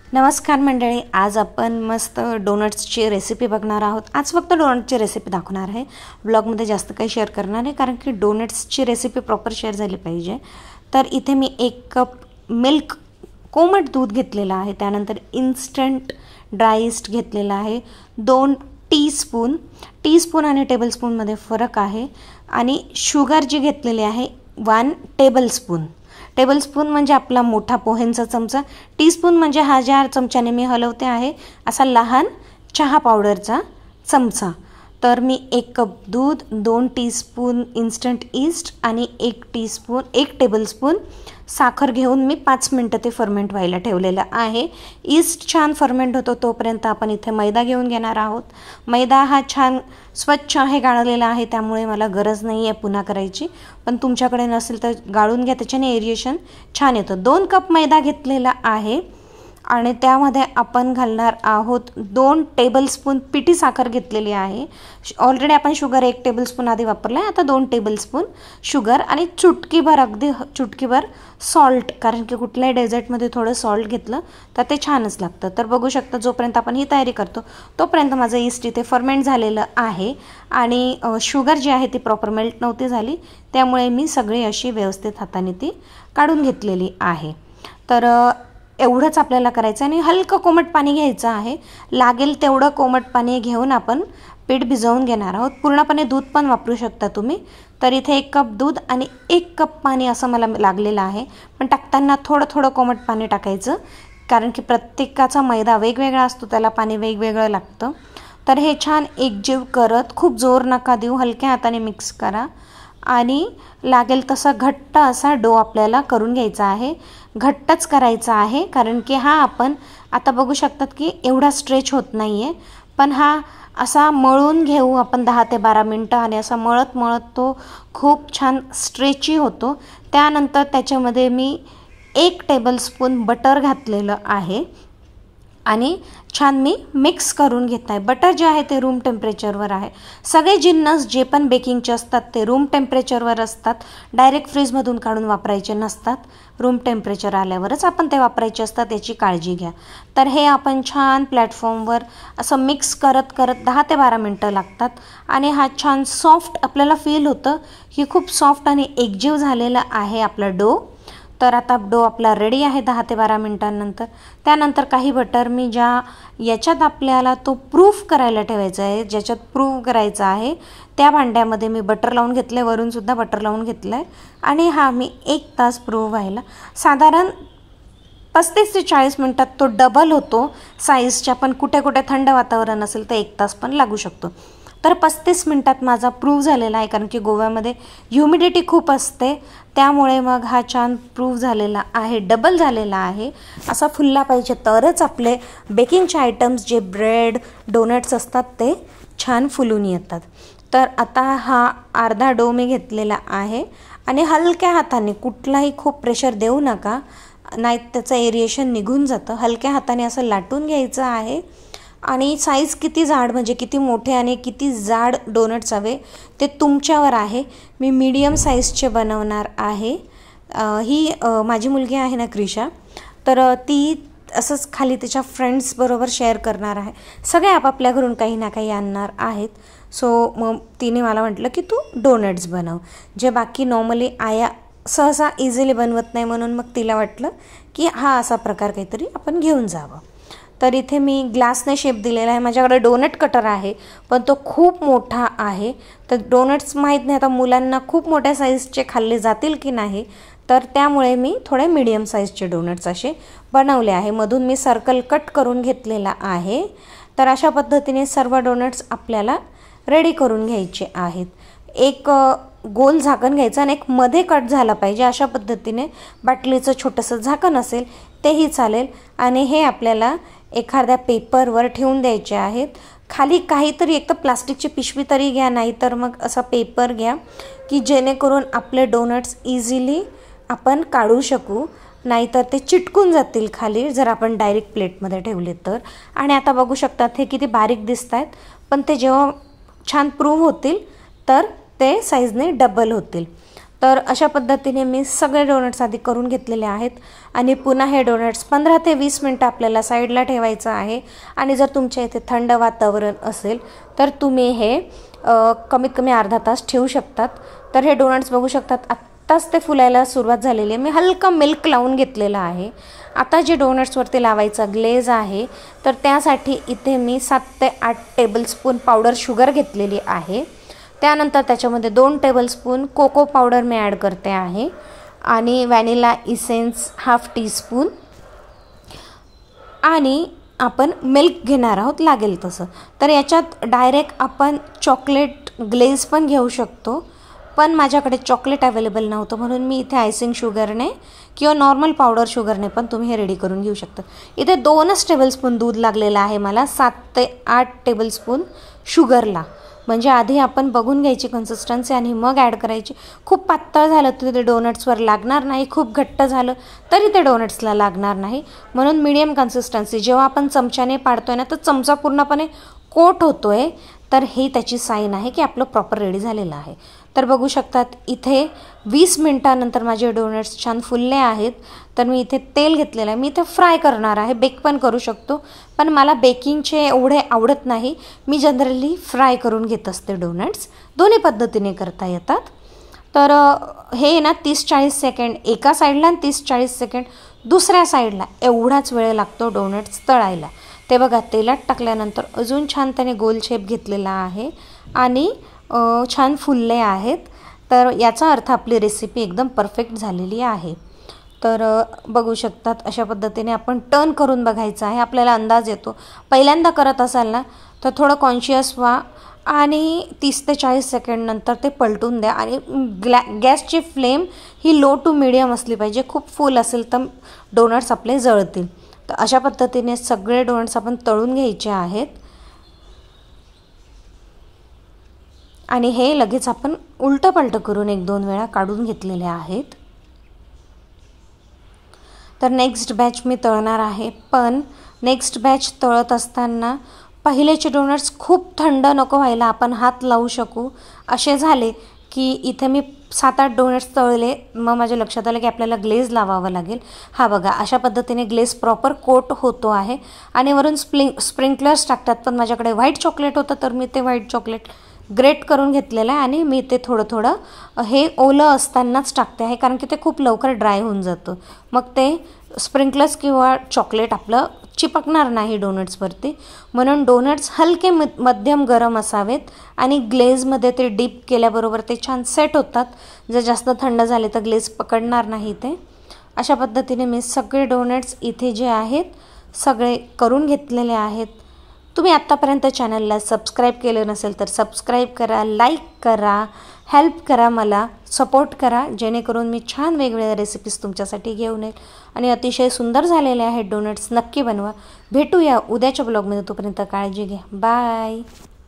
नमस्कार मंडळी, आज आपण मस्त डोनट्सची रेसिपी बघणार आहोत। आज फक्त डोनटची रेसिपी दाखवणार आहे, ब्लॉगमध्ये जास्त काही शेअर करणार नाही कारण की डोनट्सची रेसिपी प्रॉपर शेअर झाली पाहिजे। तर इथे मी 1 कप मिल्क कोमट दूध घेतलेला आहे, त्यानंतर इन्स्टंट ड्राय ईस्ट घेतलेला आहे, 2 टीस्पून आणि टेबलस्पूनमध्ये फरक आहे। आणि शुगर जी घेतलेली आहे 1 टेबलस्पून म्हणजे आपला मोठा पोह्यांचा चमचा, टीस्पून म्हणजे हा ज्या चमच्याने मी हलवते आहे असा लहान चहा पावडरचा चमचा। तर मी 1 कप दूध, 2 टीस्पून इन्स्टंट ईस्ट आणि 1 टेबलस्पून साखर घेऊन मी 5 मिनिटं ते फर्मेंट व्हायला ठेवलेलं आहे। ईस्ट छान फर्मेंट होतो तोपर्यंत आपण इथे मैदा घेऊन घेणार आहोत। मैदा हा छान स्वच्छ आहे, गाळलेला आहे, त्यामुळे मला गरज नाही आहे पुन्हा करायची, पण तुमच्याकडे नसेल तर गाळून घ्या, त्याच्याने एरिएशन छान येतं। 2 कप मैदा घेतलेला आहे आणि त्यामध्ये आपण घालणार आहोत 2 टेबलस्पून पिठी साखर घेतलेली आहे। ऑलरेडी आपण शुगर 1 टेबलस्पून आधी वापरला आहे, आता 2 टेबलस्पून शुगर आणि चुटकीभर, अगदी चुटकीभर सॉल्ट, कारण की कुठल्याही डेझर्टमध्ये थोडं सॉल्ट घेतलं तर ते छानच लागतं। तर बघू शकता जोपर्यंत आपण ही तयारी करतो तोपर्यंत माझं ईस्ट इथे फर्मेंट झालेलं आहे आणि शुगर जी आहे ती प्रॉपर मेल्ट नव्हती झाली, त्यामुळे मी सगळी अशी व्यवस्थित हाताने ती काढून घेतलेली आहे। तर एवढंच आपल्याला करायचं आणि हलकं कोमट पाणी घ्यायचं आहे, लागेल तेवढं कोमट पाणी घेऊन आपण पीठ भिजवून घेणार आहोत। पूर्णपणे दूध पण वापरू शकता तुम्ही। तर इथे 1 कप दूध आणि 1 कप पाणी असं मला लागलेलं आहे, पण टाकताना थोडं कोमट पाणी टाकायचं, कारण की प्रत्येकाचा मैदा वेगवेगळा असतो, त्याला पाणी वेगवेगळं लागतं। तर हे छान एकजीव करत, खूप जोर नका देऊ, हलक्या हाताने मिक्स करा आणि लागेल तसा घट्ट असा डो आपल्याला करून घ्यायचा आहे। घट्टच करायचा आहे कारण की हा आपण आता बघू शकतात की एवढा स्ट्रेच होत नाही आहे, पण हा असा मळून घेऊ आपण 10 ते 12 मिनिटं आणि असा मळत तो खूप छान स्ट्रेची होतो। त्यानंतर त्याच्यामध्ये मी 1 टेबलस्पून बटर घातलेलं आहे आणि छान मी मिक्स करून घेत आहे। बटर जे आहे ते रूम टेम्परेचरवर आहे, सगळे जिन्नस जे पण बेकिंगचे असतात ते रूम टेम्परेचरवर असतात, डायरेक्ट फ्रीजमधून काढून वापरायचे नसतात, रूम टेम्परेचर आल्यावरच आपण ते वापरायचे असतात, याची काळजी घ्या। तर हे आपण छान प्लॅटफॉर्मवर असं मिक्स करत 10 ते 12 मिनिटं लागतात आणि हा छान सॉफ्ट आपल्याला फील होतं की खूप सॉफ्ट आणि एकजीव झालेला आहे आपला डो। तर आता डो आपला रेडी आहे 10 ते 12 मिनिटांनंतर। त्यानंतर काही बटर मी ज्या याच्यात आपल्याला तो प्रूफ करायला ठेवायचा आहे, ज्याच्यात प्रूफ करायचा आहे त्या भांड्यामध्ये मी बटर लावून घेतलं, वरून सुद्धा बटर लावून घेतलं आहे आणि हा मी 1 तास प्रूफ व्हायला साधारण 35 ते 40 मिनिटात तो डबल होतो साईजच्या, पण कुठे थंड वातावरण असेल तर 1 तास पण लागू शकतो। तर 35 मिनिटात माझा प्रूफ झालेला आहे, कारण की गोव्यामध्ये ह्युमिडिटी खूप असते, त्यामुळे मग हा छान प्रूफ झालेला आहे, डबल झालेला आहे। असा फुलला पाहिजे तरच आपले बेकिंगचे आयटम्स जे ब्रेड डोनट्स असतात ते छान फुलून येतात। तर आता हा अर्धा डो मी घेतलेला आहे आणि हलक्या हाताने, कुठलाही खूप प्रेशर देऊ नका, नाही त्याचं एरिएशन निघून जातं, हलक्या हाताने असं लाटून घ्यायचं आहे। आणि साईज किती जाड, म्हणजे किती मोठे आणि किती जाड डोनट्स हवे ते तुमच्यावर आहे। मी मीडियम साईजचे बनवणार आहे। ही माझी मुलगी आहे ना क्रिशा, तर ती असंच खाली तिच्या फ्रेंड्सबरोबर शेअर करणार आहे, सगळे आपापल्या घरून काही ना काही आणणार आहेत। सो मग तिने मला म्हटलं की तू डोनट्स बनव, जे बाकी नॉर्मली आया सहसा इझिली बनवत नाही, म्हणून मग तिला वाटलं की हा असा प्रकार काहीतरी आपण घेऊन जावं। तर इथे मी ग्लासने शेप दिलेला आहे, माझ्याकडे डोनट कटर आहे पण तो खूप मोठा आहे, तर डोनट्स माहीत नाही आता मुलांना खूप मोठ्या साईजचे खाल्ले जातील की नाही, तर त्यामुळे मी थोडे मीडियम साईजचे डोनट्स असे बनवले आहे। मधून मी सर्कल कट करून घेतलेला आहे। तर अशा पद्धतीने सर्व डोनट्स आपल्याला रेडी करून घ्यायचे आहेत। एक गोल झाकण घ्यायचं आणि एक मध्ये कट झाला पाहिजे, अशा पद्धतीने बाटलीचं छोटंसं झाकण असेल तेही चालेल आणि हे आपल्याला एखाद्या पेपरवर ठेवून द्यायचे आहेत। खाली काहीतरी, एक तर प्लास्टिकची पिशवी तरी घ्या, नाहीतर मग असा पेपर घ्या की जेणेकरून आपले डोनट्स इझिली आपण काढू शकू, नाहीतर ते चिटकून जातील खाली जर आपण डायरेक्ट प्लेटमध्ये ठेवले तर। आणि आता बघू शकतात हे किती बारीक दिसत आहेत, पण ते जेव्हा छान प्रूव्ह होतील तर ते साईजने डबल होतील। तर अशा पद्धतीने मी सगळे डोनट्स आधी करून घेतलेले आहेत आणि पुन्हा हे डोनट्स 15 ते 20 मिनटं आपल्याला साईडला ठेवायचं आहे. आणि जर तुमच्या इथे थंड वातावरण असेल तर तुम्ही हे कमीत कमी अर्धा तास ठेवू शकतात. तर हे डोनट्स बघू शकतात आत्ताच ते फुलायला सुरुवात झालेली आहे. मी हलका मिल्क लावून घेतलेला आहे. आता जे डोनट्सवरती लावायचा ग्लेज आहे तर त्यासाठी इथे मी 7 ते 8 टेबलस्पून पावडर शुगर घेतलेली आहे. त्यानंतर त्याच्यामध्ये 2 टेबलस्पून कोको पावडर मी ॲड करते आहे आणि व्हॅनिला इसेन्स हाफ टीस्पून आणि आपण मिल्क घेणार आहोत लागेल तसं. तर याच्यात डायरेक्ट आपण चॉकलेट ग्लेज पण घेऊ शकतो, पण माझ्याकडे चॉकलेट अवेलेबल नव्हतं म्हणून मी इथे आयसिंग शुगरने किंवा नॉर्मल पावडर शुगरने पण तुम्ही हे रेडी करून घेऊ शकता. इथे 2च टेबलस्पून दूध लागलेलं आहे मला 7 ते 8 टेबलस्पून शुगरला. म्हणजे आधी आपण बघून घ्यायची कन्सिस्टन्सी आणि मग ॲड करायची. खूप पातळ झालं तर ते डोनट्सवर लागणार नाही, खूप घट्ट झालं तरी ते डोनट्सला लागणार नाही. म्हणून मीडियम कन्सिस्टन्सी, जेव्हा आपण चमच्याने पाडतोय ना तर चमचा पूर्णपणे कोट होतोय तर ही त्याची साईन आहे की आपलं प्रॉपर रेडी झालेलं आहे. तर बघू शकतात इथे 20 मिनिटानंतर माझे डोनट्स छान फुलले आहेत. तर मी इथे तेल घेतलेलं आहे. मी इथे फ्राय करणार आहे, बेक पण करू शकतो, पण मला बेकिंगचे एवढे आवडत नाही. मी जनरली फ्राय करून घेत असते डोनट्स. दोन्ही पद्धतीने करता येतात. तर हे ना 30-40 सेकंड एका साईडला आणि 30-40 सेकंड दुसऱ्या साईडला एवढाच वेळ लागतो डोनट्स तळायला. ते बघा तेलात टाकल्यानंतर अजून छान त्याने गोल शेप घेतलेला आहे आणि छान फुलले आहेत. तर याचा अर्थ आपली रेसिपी एकदम परफेक्ट झालेली आहे. तर बघू शकतात अशा पद्धतीने आपण टर्न करून बघायचं आहे. आपल्याला अंदाज येतो. पहिल्यांदा करत असाल ना तर थोडं कॉन्शियस व्हा आणि 30 ते 40 सेकंड नंतर ते पलटून द्या. आणि गॅसची फ्लेम ही लो टू मिडियम असली पाहिजे. खूप फुल असेल तर डोनट्स आपले जळतील. तर अशा पद्धतीने सगळे डोनट्स आपण तळून घ्यायचे आहेत आणि हे लगेच आपण उलटं पलटं करून 1-2 वेळा काढून घेतलेले आहेत. तर नेक्स्ट बॅच मी तळणार आहे. पण नेक्स्ट बॅच तळत असताना पहिलेचे डोनट्स खूप थंड नको व्हायला, आपण हात लावू शकू असे झाले की इथे मी 7-8 डोनट्स तळले. मग माझ्या लक्षात आलं की आपल्याला ग्लेज लावावं लागेल. हा बघा अशा पद्धतीने ग्लेज प्रॉपर कोट होतो आहे आणि वरून स्प्रिंकलर्स टाकतात. पण माझ्याकडे व्हाईट चॉकलेट होतं तर मी ते व्हाईट चॉकलेट ग्रेट करून घेतलेलं आहे आणि मी ते थोडं थोडं हे ओलं असतानाच टाकते आहे कारण की ते खूप लवकर ड्राय होऊन जातं. मग ते स्प्रिंकलर्स किंवा चॉकलेट आपलं चिपकणार नाही डोनट्सवरती. म्हणून डोनट्स हलके मध्यम गरम असावेत आणि ग्लेजमध्ये ते डीप केल्याबरोबर ते छान सेट होतात. जर जास्त थंड झाले तर ग्लेज पकडणार नाही ते. अशा पद्धतीने मी सगळे डोनट्स इथे जे आहेत सगळे करून घेतलेले आहेत. तुम्ही आत्तापर्यंत चॅनलला सबस्क्राईब केलं नसेल तर सबस्क्राईब करा, लाईक करा, हेल्प करा, मला सपोर्ट करा जेणेकरून मी छान वेगवेगळ्या रेसिपीज तुमच्यासाठी घेऊन येईल. आणि अतिशय सुंदर झालेले आहेत डोनट्स. नक्की बनवा. भेटूया उद्याच्या ब्लॉगमध्ये. तोपर्यंत काळजी घ्या. बाय.